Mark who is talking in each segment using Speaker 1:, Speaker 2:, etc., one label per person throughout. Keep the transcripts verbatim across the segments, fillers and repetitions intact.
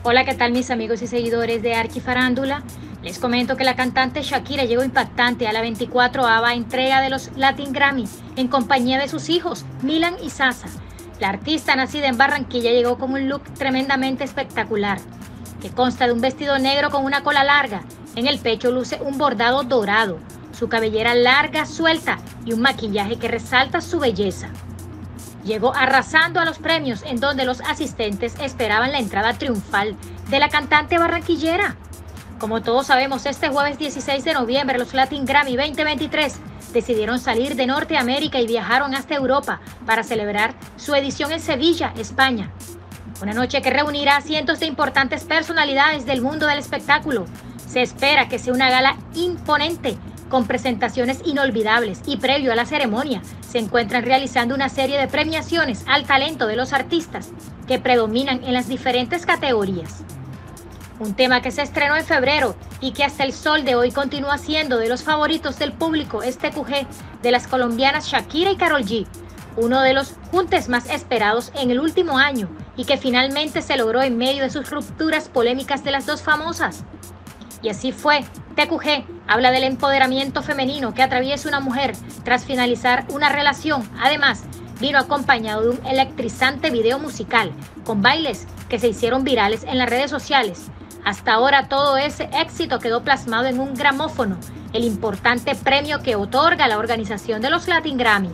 Speaker 1: Hola, ¿qué tal mis amigos y seguidores de Arquifarándula? Les comento que la cantante Shakira llegó impactante a la veinticuatroava entrega de los Latin Grammy en compañía de sus hijos, Milan y Sasa. La artista nacida en Barranquilla llegó con un look tremendamente espectacular, que consta de un vestido negro con una cola larga. En el pecho luce un bordado dorado, su cabellera larga, suelta y un maquillaje que resalta su belleza. Llegó arrasando a los premios en donde los asistentes esperaban la entrada triunfal de la cantante barranquillera. Como todos sabemos, este jueves dieciséis de noviembre los Latin Grammy veinte veintitrés decidieron salir de Norteamérica y viajaron hasta Europa para celebrar su edición en Sevilla, España. Una noche que reunirá a cientos de importantes personalidades del mundo del espectáculo. Se espera que sea una gala imponente, con presentaciones inolvidables, y previo a la ceremonia se encuentran realizando una serie de premiaciones al talento de los artistas que predominan en las diferentes categorías. Un tema que se estrenó en febrero y que hasta el sol de hoy continúa siendo de los favoritos del público es T Q G de las colombianas Shakira y Karol G, uno de los juntes más esperados en el último año y que finalmente se logró en medio de sus rupturas polémicas de las dos famosas. Y así fue. T Q G habla del empoderamiento femenino que atraviesa una mujer tras finalizar una relación. Además, vino acompañado de un electrizante video musical con bailes que se hicieron virales en las redes sociales. Hasta ahora todo ese éxito quedó plasmado en un gramófono, el importante premio que otorga la organización de los Latin Grammy.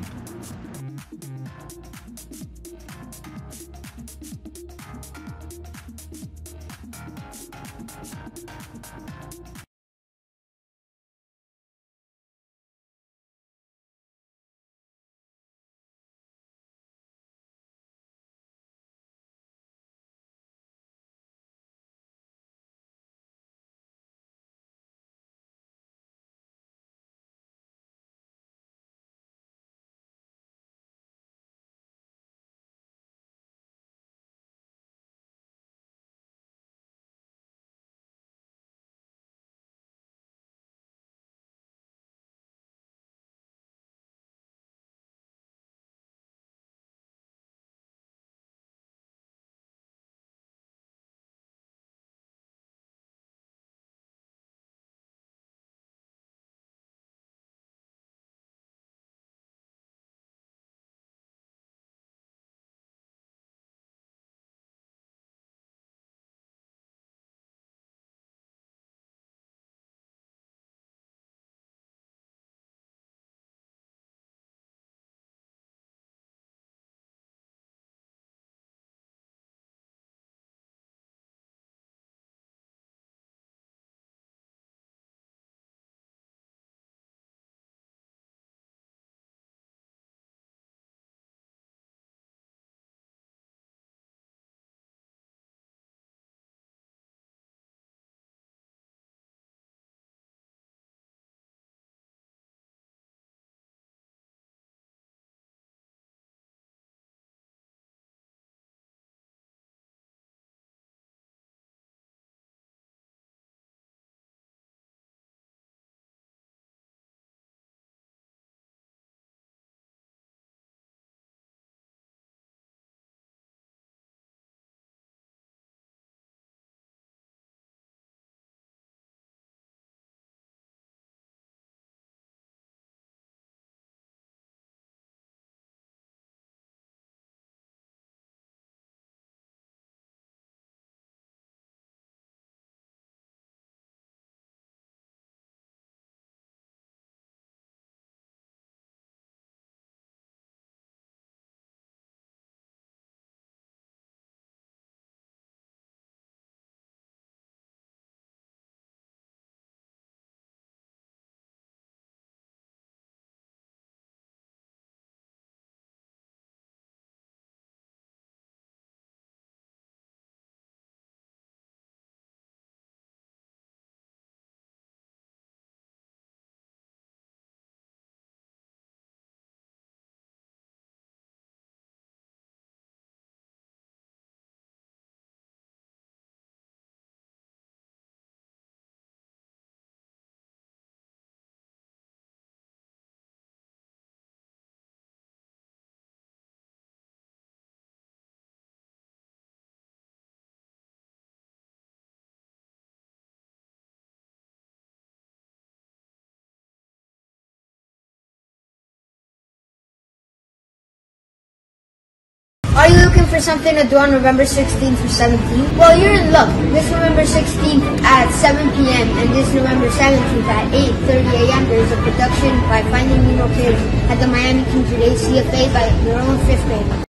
Speaker 2: for something to do on November sixteenth through seventeenth? Well, you're in luck. This November sixteenth at seven p m and this November seventeenth at eight thirty a m there is a production by Finding Nemo Kids at the Miami Kings with A C F A by their own fifth grade.